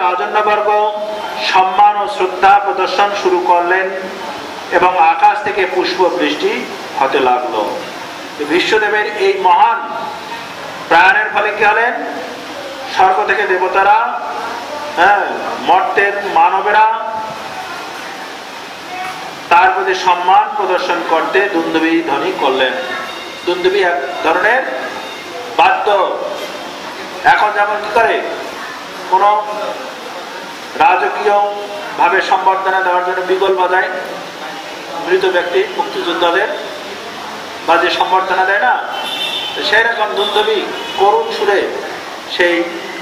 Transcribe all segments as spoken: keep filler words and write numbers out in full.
রাজন্যবর্গ সম্মান ও শ্রদ্ধা প্রদর্শন শুরু করলেন এবং আকাশ থেকে পুষ্প বৃষ্টি হতে লাগলো। বিশ্বদেবের এই মহান প্রাণের ফলে কি হলেন? স্বর্গ থেকে দেবতারা, হ্যাঁ, মর্তের মানবেরা তার প্রতি সম্মান প্রদর্শন করতে দুন্দুভি ধ্বনি করলেন। দুন্দুভি এক ধরনের বাদ্য। এখন যেমন কি করে কোন রাজকীয় ভাবে সম্বর্ধনা দেওয়ার জন্য বিগল বাজায় মৃত ব্যক্তি, মুক্তিযোদ্ধাদের বা যে সম্বর্ধনা দেয় না, সেই রকম দুন্দুভি করুণ সুরে সেই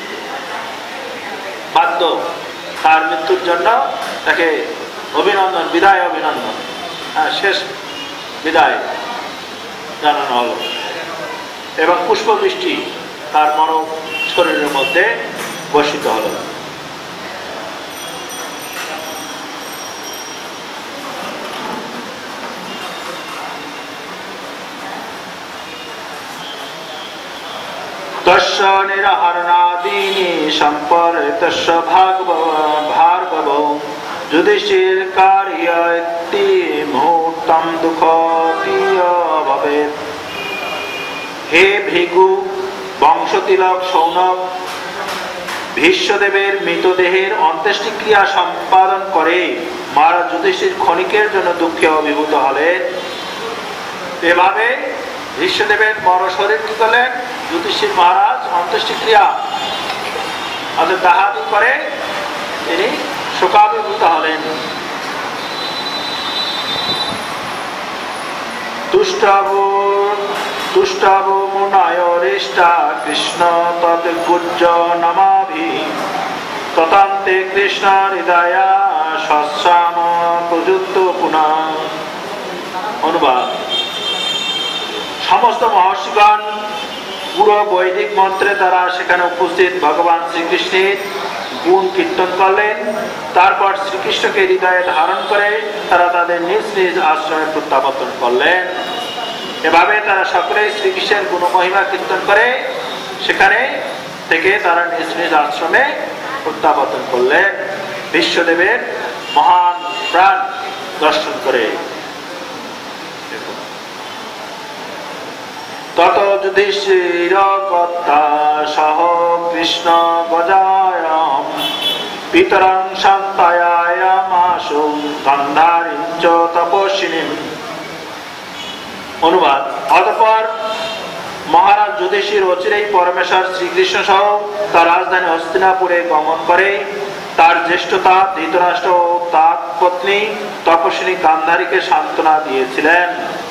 বাদ্য তার মৃত্যুর জন্য তাকে অভিনন্দন, বিদায় অভিনন্দন, হ্যাঁ, শেষ বিদায় জানানো হলো এবং পুষ্পবৃষ্টি তার মানব শরীরের মধ্যে বর্ষিত হলো। তস্য নিরহরণাদীনি সম্পর্তস্য ভার্গব যুধিষ্ঠির কার্যতি মুহূর্তম দুঃখতীয় ভবেৎ। হে ভৃগু বংশতিলক সৌনক, ভীষ্মদেবের মৃতদেহের অন্ত্যেষ্টিক্রিয়া সম্পাদন করে মহারাজ যুধিষ্ঠির ক্ষণিকের জন্য দুঃখে অভিভূত হলেন। এভাবে ভীষ্মদেবের মর শরীর কি করলেন? যুধিষ্ঠির মহারাজ অন্ত্যেষ্টিক্রিয়া অর্থাৎ দাহাদি করে তিনি শোকাভিভূত হলেন। তুষ্টাবো তুষ্টাবো মুনায়রিষ্টা কৃষ্ণ তদ্গুজ্জ নমাভি ততান্তে কৃষ্ণ হৃদয়া সস্যাম প্রযুক্ত পুনঃ। অনুবাদ: সমস্ত মহর্ষিগণ পুরো বৈদিক মন্ত্রে তারা সেখানে উপস্থিত ভগবান শ্রীকৃষ্ণের গুণ কীর্তন করলেন। তারপর শ্রীকৃষ্ণকে হৃদয়ে ধারণ করে তারা তাদের নিজ নিজ আশ্রমে প্রত্যাবর্তন করলেন। এভাবে তারা সকলেই শ্রীকৃষ্ণের গুণ মহিমা কীর্তন করে সেখানে থেকে তারা নিজ নিজ আশ্রমে প্রত্যাবর্তন করলেন বিশ্বদেবের মহান প্রাণ দর্শন করে। তত যুধিষ্ঠির কর্তা সহ কৃষ্ণ গজায়ম পিতরং শান্তায়ামাশু গন্ধারিঞ্চ তপস্বিনীম। অনুবাদ: অতঃপর মহারাজ যুধিষ্ঠির অচিরেই পরমেশ্বর শ্রীকৃষ্ণ সহ তার রাজধানী হস্তিনাপুরে গমন করে তার জ্যেষ্ঠতা ধৃতরাষ্ট্র ও তার পত্নী তপস্বিনী গান্ধারীকে সান্ত্বনা দিয়েছিলেন।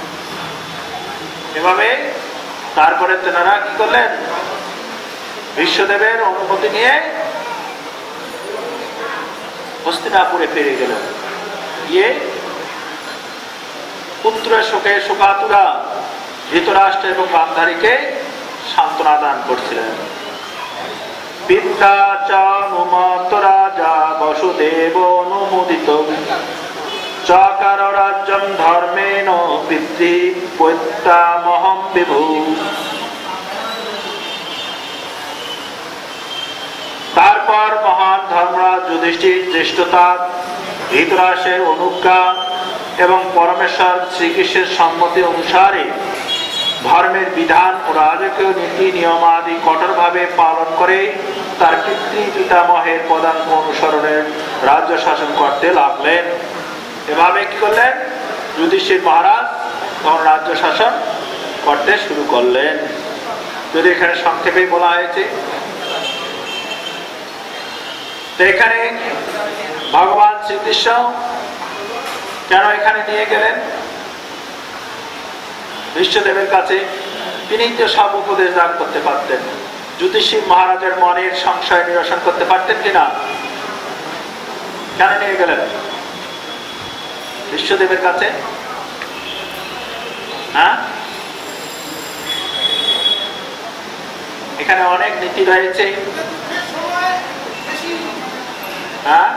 এভাবে তারপরে তেনারা কি করলেন? বিশ্বদেবের অনুমতি নিয়ে হস্তিনাপুরে ফিরে গেলেন। গিয়ে পুত্রের শোকে শোকাতুরা ধৃতরাষ্ট্র এবং গান্ধারীকে সান্ত্বনা দান করছিলেন। পিতা চ নুমত রাজা বসুদেব অনুমোদিত চকার রাজ্যম ধর্মেণ পিতৃপৈত্রামহং বিভু। তারপর মহান ধর্মরাজ যুধিষ্ঠির জ্যেষ্ঠতা ধৃতরাষ্ট্রের অনুজ্ঞা এবং পরমেশ্বর শ্রীকৃষ্ণের সম্মতি অনুসারে ধর্মের বিধান ও রাজকীয় নীতি নিয়মাদি কঠোরভাবে পালন করে তার পিতৃ পিতামহের পদাঙ্ক অনুসরণের রাজ্য শাসন করতে লাগলেন। এভাবে কি করলেন? যুধিষ্ঠির মহারাজ তখন রাজ্য শাসন করতে শুরু করলেন। যদি এখানে সংক্ষেপে বলা হয়েছে, তো এখানে ভগবান শ্রীকৃষ্ণ কেন এখানে নিয়ে গেলেন বিশ্বদেবের কাছে? তিনি তো সব উপদেশ দান করতে পারতেন। যুধিষ্ঠির মহারাজের মনের সংশয় নিরসন করতে পারতেন কিনা? কেন নিয়ে গেলেন বিশ্বদেবের কাছে? হ্যাঁ, এখানে অনেক নীতি রয়েছে। হ্যাঁ,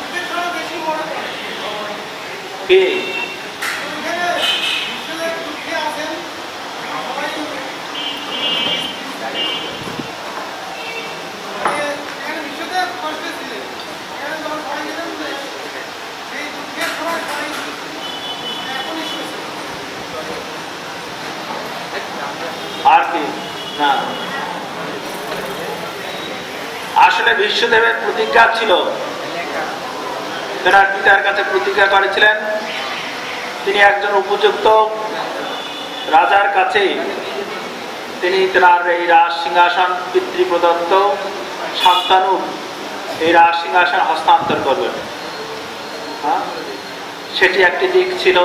কি বিশ্বদেবের প্রতিজ্ঞা ছিল, তেনার পিতার কাছে প্রতিজ্ঞা করেছিলেন তিনি একজন উপযুক্ত রাজার কাছে তিনি তেনার এই রাজ সিংহাসন পিতৃপ্রদত্ত শান্তনু এই রাজ সিংহাসন হস্তান্তর করবেন। সেটি একটি দিক ছিল।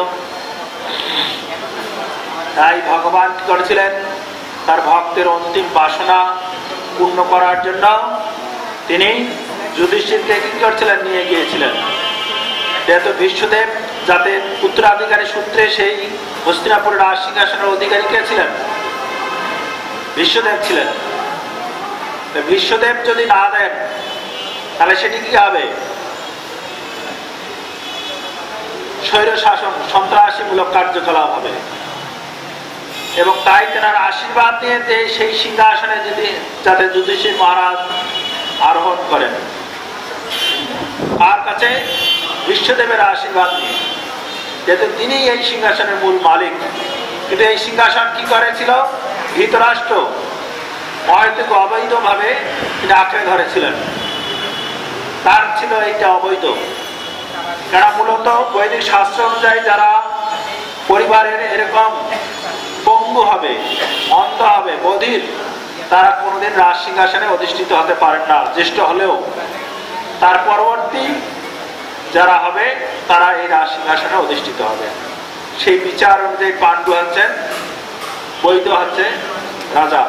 তাই ভগবান কি করেছিলেন, তার ভক্তের অন্তিম বাসনা পূর্ণ করার জন্য তিনি যুধিষ্ঠিরকে কি করছিলেন, নিয়ে গিয়েছিলেন। যেহেতু বিশ্বদেব যাতে উত্তরাধিকারী সূত্রে সেই হস্তিনাপুর রাজ সিংহাসনের অধিকারী কে ছিলেন, বিশ্বদেব ছিলেন। বিশ্বদেব যদি না দেন তাহলে সেটি কি হবে, স্বৈর শাসন সন্ত্রাসীমূলক কার্যকলাপ হবে। এবং তাই তেনার আশীর্বাদ নিয়ে যে সেই সিংহাসনে যদি যাতে যুধিষ্ঠির মহারাজ আরোহণ করেন, তার কাছে বিশ্বদেবের আশীর্বাদ নিয়ে, যেহেতু তিনি এই সিংহাসনের মূল মালিক। কিন্তু এই সিংহাসন কি করেছিল, ধৃতরাষ্ট্র হয়তো অবৈধভাবে তিনি আঁকড়ে ধরেছিলেন, তার ছিল এইটা অবৈধ। কারণ মূলত বৈদিক শাস্ত্র অনুযায়ী যারা পরিবারের এরকম পঙ্গু হবে, অন্ধ হবে, বধির, তারা কোনোদিন রাজ সিংহাসনে অধিষ্ঠিত হতে পারেন না। জ্যেষ্ঠ হলেও তার পরবর্তী যারা হবে তারা এই রাজ সিংহাসনে অধিষ্ঠিত হবে। সেই বিচার অনুযায়ী পাণ্ডু হচ্ছেন বৈধ, হচ্ছে রাজা,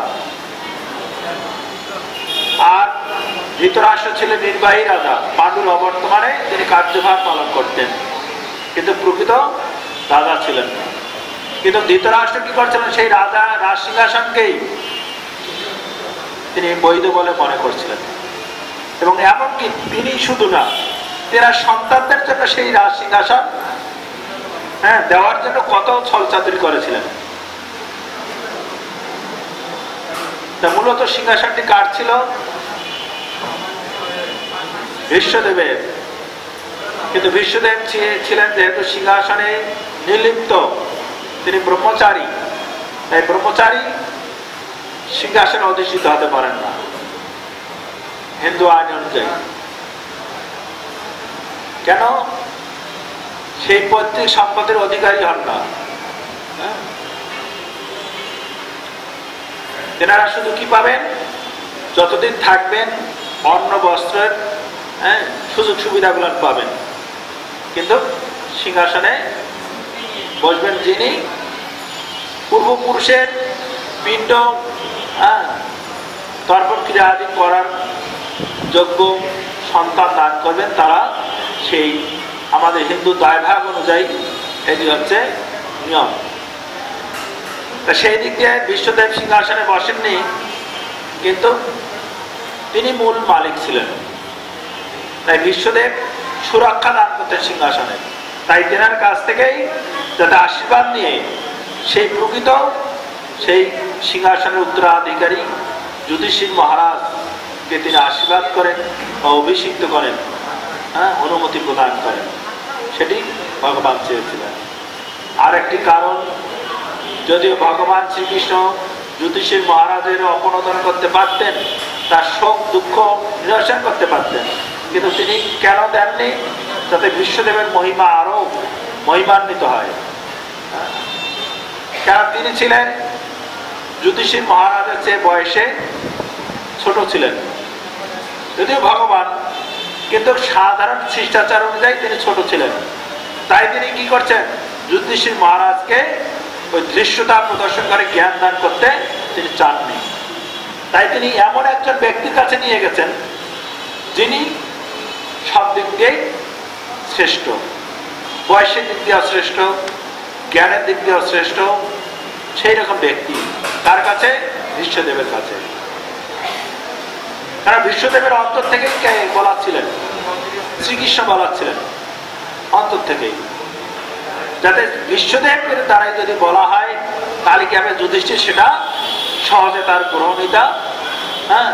আর ধৃতরাষ্ট্র ছিলেন নির্বাহী রাজা। পাণ্ডুর অবর্তমানে তিনি কার্যভার পালন করতেন, কিন্তু প্রকৃত রাজা ছিলেন না। কিন্তু ধৃতরাষ্ট্র কি করছিলেন, সেই রাজা রাজ সিংহাসনকেই তিনি বৈধ বলে মনে করছিলেন। এবং এমনকি তিনি শুধু না, তেনার সন্তানদের জন্য সেই রাজ সিংহাসন হ্যাঁ দেওয়ার জন্য কত ছলচাতুরি করেছিলেন। মূলত সিংহাসনটি কার ছিল, বিশ্বদেবের। কিন্তু বিশ্বদেব ছিলেন যেহেতু সিংহাসনে নির্লিপ্ত, তিনি ব্রহ্মচারী, তাই ব্রহ্মচারী সিংহাসনে অধিষ্ঠিত হতে পারেন না হিন্দু আইন অনুযায়ী। কেন, সেই পৈতৃক সম্পদের অধিকারী হন না। তেনারা শুধু কি পাবেন, যতদিন থাকবেন অন্ন বস্ত্রের হ্যাঁ সুযোগ সুবিধাগুলো পাবেন, কিন্তু সিংহাসনে বসবেন যিনি পূর্বপুরুষের পিণ্ড হ্যাঁ তর্পণ ক্রিয়া আদি করার যোগ্য সন্তান দান করবেন, তারা সেই আমাদের হিন্দু দায়ভাগ অনুযায়ী এটি হচ্ছে নিয়ম। তা সেই দিক দিয়ে বিশ্বদেব সিংহাসনে বসেননি, কিন্তু তিনি মূল মালিক ছিলেন। তাই বিশ্বদেব সুরক্ষা দান করতেন সিংহাসনে। তাই তেনার কাছ থেকেই যাতে আশীর্বাদ নিয়ে সেই প্রকৃত সেই সিংহাসনের উত্তরাধিকারী যুধিষ্ঠির মহারাজকে তিনি আশীর্বাদ করেন বা অভিষিক্ত করেন, হ্যাঁ অনুমতি প্রদান করেন, সেটি ভগবান চেয়েছিলেন। আর একটি কারণ, যদিও ভগবান শ্রীকৃষ্ণ যুধিষ্ঠির মহারাজের অপনোদন করতে পারতেন, তার শোক দুঃখ নিরসন করতে পারতেন, কিন্তু তিনি কেন দেননি, যাতে বিশ্বদেবের মহিমা আরো মহিমান্বিত হয়। কারণ তিনি ছিলেন যুধিষ্ঠির মহারাজের চেয়ে বয়সে ছোট ছিলেন, যদিও ভগবান, কিন্তু সাধারণ শিষ্টাচার অনুযায়ী তিনি ছোট ছিলেন। তাই তিনি কি করছেন, যুধিষ্ঠির মহারাজকে ওই দৃশ্যতা প্রদর্শন করে জ্ঞান দান করতে তিনি চাননি। তাই তিনি এমন একজন ব্যক্তির কাছে নিয়ে গেছেন যিনি সব দিক দিয়ে শ্রেষ্ঠ, বয়সের দিক দিয়েও শ্রেষ্ঠ, জ্ঞানের দিক দিয়েও শ্রেষ্ঠ, সেই রকম ব্যক্তি। তার কাছে, বিশ্বদেবের কাছে। কারণ বিশ্বদেবের অন্তর থেকেই কে বলাচ্ছিলেন, শ্রীকৃষ্ণ বলাচ্ছিলেন অন্তর থেকেই, যাতে বিশ্বদেবের দ্বারাই যদি বলা হয় তাহলে কি হবে, যুধিষ্ঠির সেটা সহজে তার গ্রহণীতা হ্যাঁ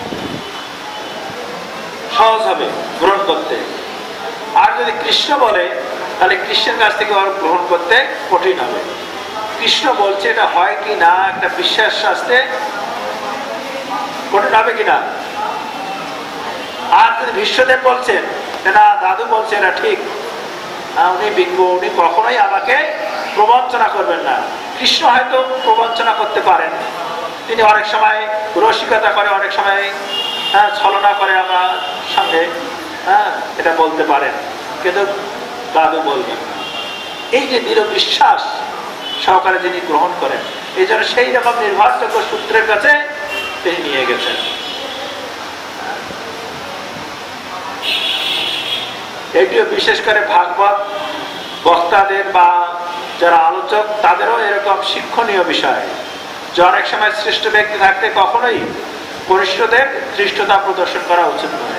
সহজ হবে গ্রহণ করতে। আর যদি কৃষ্ণ বলে তাহলে কৃষ্ণের কাছ থেকে আর গ্রহণ করতে কঠিন হবে। কৃষ্ণ বলছে এটা হয় কি না, একটা বিশ্বাস আসতে কঠিন হবে কিনা। আর যদি বিশ্বদেব বলছেন না দাদু বলছে এটা ঠিক, উনি বিজ্ঞ, উনি কখনোই আমাকে প্রবঞ্চনা করবেন না। কৃষ্ণ হয়তো প্রবঞ্চনা করতে পারেন, তিনি অনেক সময় রসিকতা করে, অনেক সময় হ্যাঁ ছলনা করে আমার সঙ্গে, হ্যাঁ এটা বলতে পারেন, কিন্তু দাদু বলবেন না। এই যে দৃঢ় বিশ্বাস সহকারে যিনি গ্রহণ করেন, এই জন্য সেই রকম নির্ভরযোগ্য সূত্রের কাছে তিনি নিয়ে গেছেন। এটিও বিশেষ করে ভাগবত বক্তাদের বা যারা আলোচক তাদেরও এরকম শিক্ষণীয় বিষয় যে অনেক সময় শ্রেষ্ঠ ব্যক্তি থাকতে কখনোই কনিষ্ঠদের ধৃষ্টতা প্রদর্শন করা উচিত নয়।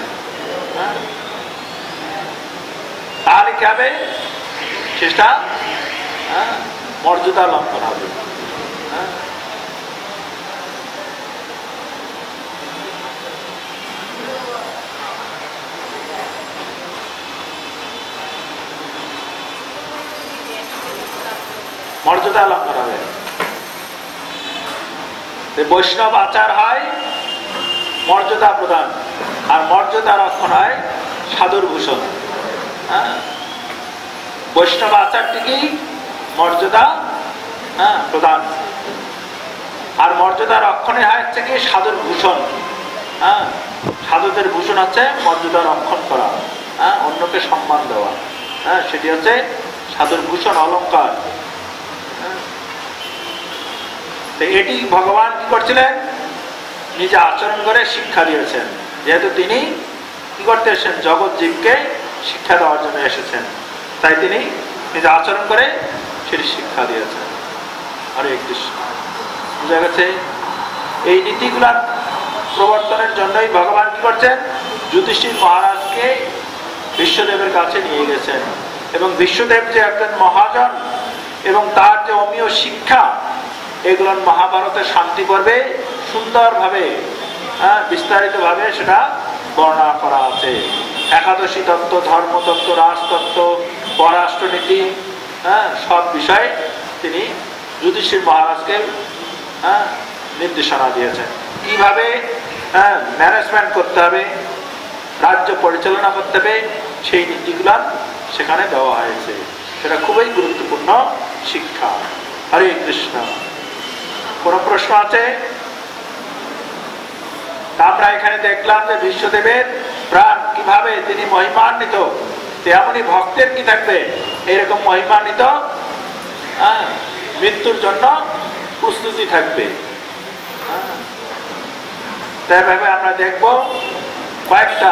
তাহলে কি হবে? সেটা মর্যাদা লঙ্ঘন হবে। মর্যাদা লঙ্ঘন হবে। বৈষ্ণব আচার হয় মর্যাদা প্রদান, আর মর্যাদা রক্ষণ হয় সাধুর ভূষণ। হ্যাঁ, বৈষ্ণব আচারটিকেই মর্যাদা হ্যাঁ প্রদান, আর মর্যাদা রক্ষণে হয় হচ্ছে কি সাধুর ভূষণ। হ্যাঁ, সাধুদের ভূষণ হচ্ছে মর্যাদা রক্ষণ করা, হ্যাঁ অন্যকে সম্মান দেওয়া, হ্যাঁ সেটি হচ্ছে সাধুর ভূষণ, অলঙ্কার। এটি ভগবান কি করছিলেন? নিজে আচরণ করে শিক্ষা দিয়েছেন, যেহেতু তিনি কি করতে এসেছেন? জগৎ জীবকে শিক্ষা দেওয়ার জন্য এসেছেন, তাই তিনি নিজে আচরণ করে সেটি শিক্ষা দিয়েছেন। হরে কৃষ্ণ। বুঝা গেছে? এই নীতিগুলার প্রবর্তনের জন্যই ভগবান কি করছেন? যুধিষ্ঠির মহারাজকে বিশ্বদেবের কাছে নিয়ে গেছেন, এবং বিশ্বদেব যে একজন মহাজন এবং তার যে অমীয় শিক্ষা, এগুলো মহাভারতের শান্তি পর্বে সুন্দরভাবে হ্যাঁ বিস্তারিত ভাবে সেটা বর্ণনা করা আছে। একাদশী তত্ত্ব, ধর্মতত্ত্ব, রাজতত্ত্ব, পররাষ্ট্রনীতি, হ্যাঁ সব বিষয়ে তিনি যুধিষ্ঠির মহারাজকে হ্যাঁ নির্দেশনা দিয়েছেন, কিভাবে হ্যাঁ ম্যানেজমেন্ট করতে হবে, রাজ্য পরিচালনা করতে হবে, সেই নীতিগুলা সেখানে দেওয়া হয়েছে। সেটা খুবই গুরুত্বপূর্ণ শিক্ষা। হরে কৃষ্ণ। কোন প্রশ্ন আছে? আমরা এখানে দেখলাম যে বিশ্বদেবের প্রাণ কিভাবে তিনি মহিমান্বিত, তেমনি ভক্তের কি থাকবে এরকম মহিমান্বিত মৃত্যুর জন্য প্রস্তুতি থাকবে। তাই ভাবে আমরা দেখব কয়েকটা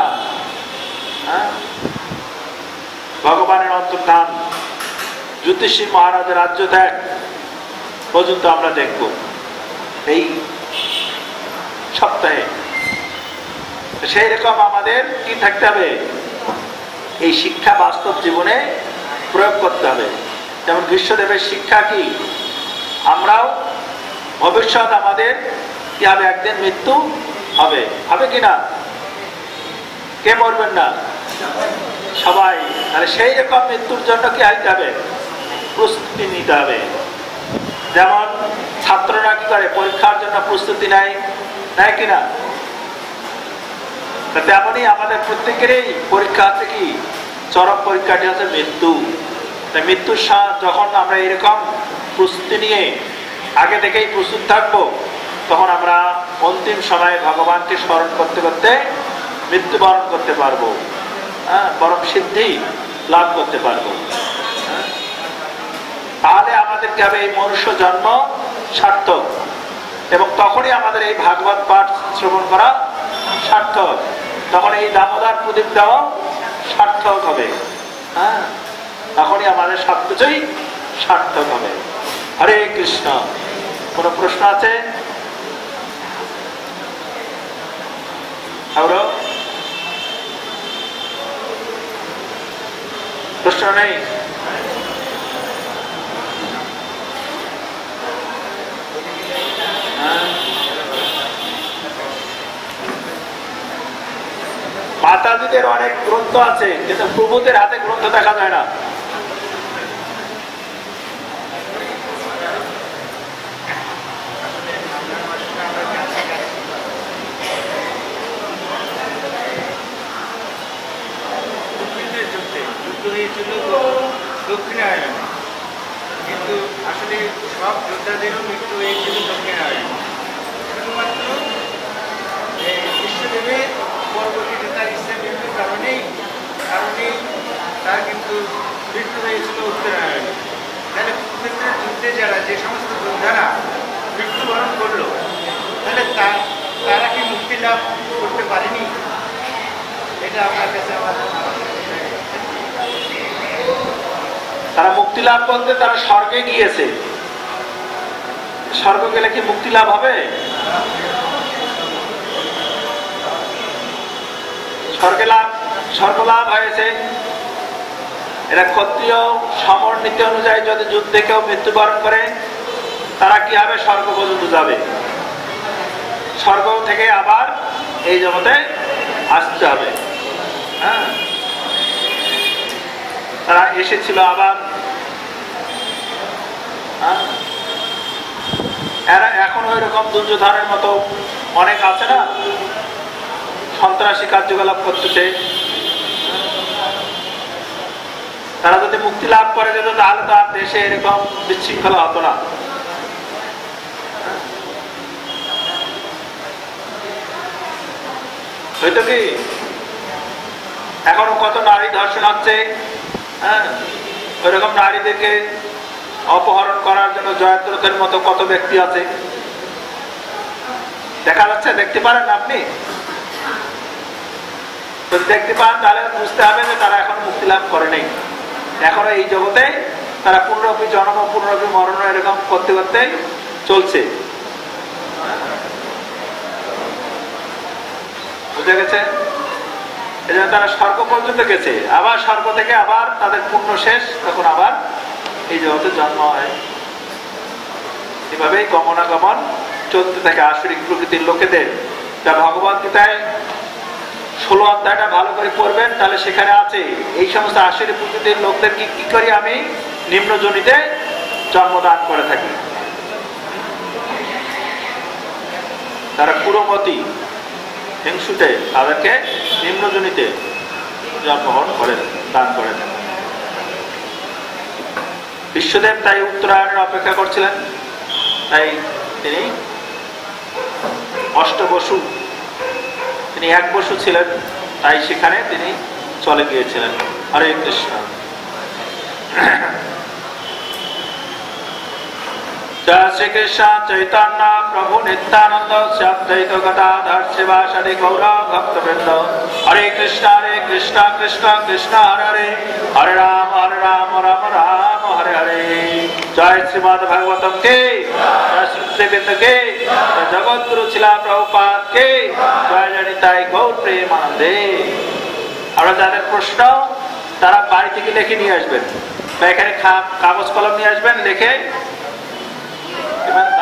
ভগবানের অন্তর্ধান, যুধিষ্ঠির মহারাজের রাজ্য ত্যাগ পর্যন্ত আমরা দেখব এই সপ্তাহে। সেই রকম আমাদের কি থাকতে হবে? এই শিক্ষা বাস্তব জীবনে প্রয়োগ করতে হবে। যেমন বিশ্বদেবের শিক্ষা কি, আমরাও ভবিষ্যৎ আমাদের কি হবে? একদিন মৃত্যু হবে, হবে কিনা? কে মরবেন না? সবাই। তাহলে সেই রকম মৃত্যুর জন্য কি হইতে হবে? প্রস্তুতি নিতে হবে। যেমন ছাত্ররা কি করে? পরীক্ষার জন্য প্রস্তুতি নেয়, নেয় কিনা? তেমনই আমাদের প্রত্যেকেরই পরীক্ষা আছে কি? চরম পরীক্ষাটি হচ্ছে মৃত্যু। তাই মৃত্যুর যখন আমরা এরকম প্রস্তুতি নিয়ে আগে থেকেই প্রস্তুত থাকবো, তখন আমরা অন্তিম সময়ে ভগবানকে স্মরণ করতে করতে মৃত্যুবরণ করতে পারবো, হ্যাঁ পরম সিদ্ধি লাভ করতে পারবো। তাহলে আমাদের কি হবে? এই মনুষ্য জন্ম সার্থক, এবং তখনই আমাদের এই ভাগবত পাঠ শ্রবণ করা সার্থক, তখন এই দামোদর প্রদীপ দেওয়া সার্থক হবে। হ্যাঁ তখনই আমাদের সবকিছুই সার্থক হবে। হরে কৃষ্ণ। কোন প্রশ্ন আছে? প্রশ্ন নেই? মাতাজিদের অনেক গ্রন্থ আছে, কিন্তু প্রভুদের হাতে গ্রন্থ দেখা যায় না। হয়েছিল দক্ষিণায়নে, কিন্তু আসলে সব যোদ্ধাদেরও মৃত্যু হয়েছিল দক্ষিণায়নে। শুধুমাত্র বিশ্বদেবের পরবর্তীতে তার ইচ্ছা মৃত্যুর কারণেই কারণেই তার কিন্তু মৃত্যু হয়েছিল উত্তরায়ণে। তাহলে কুরুক্ষেত্রের যুদ্ধে যারা যে সমস্ত যোদ্ধারা মৃত্যুবরণ করলো, তাহলে তারা কি মুক্তি লাভ করতে পারেনি? এটা আপনার কাছে আমার তারা মুক্তি লাভ বলতে তারা স্বর্গে গিয়েছে। স্বর্গ গেলে কি মুক্তি লাভ হবে? স্বর্গে লাভ স্বর্গ লাভ হয়েছে। এরা ক্ষত্রিয় সমর নীতি অনুযায়ী যদি যুদ্ধে কেউ মৃত্যুবরণ করে, তারা কি হবে? স্বর্গ পর্যন্ত যাবে। স্বর্গ থেকে আবার এই জগতে আসতে হবে। হ্যাঁ, তারা এসেছিল আবার। এরা এখন ওই রকম দুর্যোধনের মতো অনেক আছে না, সন্ত্রাসী কার্যকলাপ করতেছে। তারা যদি মুক্তি লাভ করে যেত, তাহলে তো আর দেশে এরকম বিশৃঙ্খলা হতো না। হয়তো কি এখনো কত নারী ধর্ষণ হচ্ছে। হ্যাঁ, ওইরকম নারীদেরকে অপহরণ করার জন্য জয়দ্রথের মতো কত ব্যক্তি আছে, দেখা যাচ্ছে। দেখতে পারেন আপনি? যদি দেখতে পান তাহলে বুঝতে হবে যে তারা এখন মুক্তি লাভ করে নেই। এখনো এই জগতে তারা পুনরপি জন্ম পুনরপি মরণ এরকম করতে করতে চলছে। বুঝে গেছে? এই জন্য তারা স্বর্গ পর্যন্ত গেছে, আবার স্বর্গ থেকে আবার তাদের পুণ্য শেষ, তখন আবার এই জগতে জন্ম হয়। এভাবেই গমনাগমন চলতে থাকে আসরিক প্রকৃতির লোকেদের। যা ভগবত গীতায় ষোলো অধ্যায়টা ভালো করে পড়বেন, তাহলে সেখানে আছে এই সমস্ত আসরিক প্রকৃতির লোকদেরকে কি করি আমি নিম্নজনিতে জন্মদান করে থাকি। তারা পুরমতি হিংসুতে তাদেরকে নিম্নজনিতে জন্মগ্রহণ করেন, দান করেন। বিশ্বদেব তাই উত্তরায়ণের অপেক্ষা করছিলেন। তাই তিনি অষ্টবসু, তিনি এক বসু ছিলেন, তাই সেখানে তিনি চলে গিয়েছিলেন। হরে কৃষ্ণ। জয় শ্রীকৃষ্ণ চৈতন্য প্রভু নিত্যানন্দ শ্রীঅদ্বৈত গদাধর শিবাসাদি গৌর ভক্তবৃন্দ। হরে কৃষ্ণ হরে কৃষ্ণ কৃষ্ণ কৃষ্ণ হরে হরে, হরে রাম হরে রাম রাম রাম হরে হরে। জয় শ্রীমদ ভাগবতম কে, জয় শ্রীবৃন্দ কে, জগৎগুরু ছিলা প্রভুপাদ কে, জয় জনিতাই গৌর প্রেমানন্দে। আমরা যাদের প্রশ্ন তারা বাড়ি থেকে লিখে নিয়ে আসবেন, বা এখানে কাগজ কলম নিয়ে আসবেন, লিখে